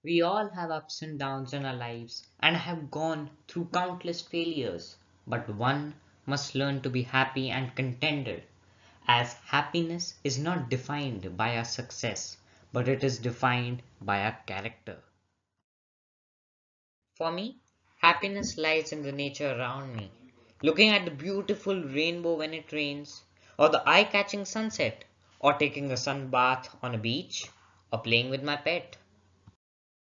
We all have ups and downs in our lives and have gone through countless failures, but one must learn to be happy and contented, as happiness is not defined by our success, but it is defined by our character. For me, happiness lies in the nature around me. Looking at the beautiful rainbow when it rains, or the eye catching sunset, or taking a sun bath on a beach, or playing with my pet.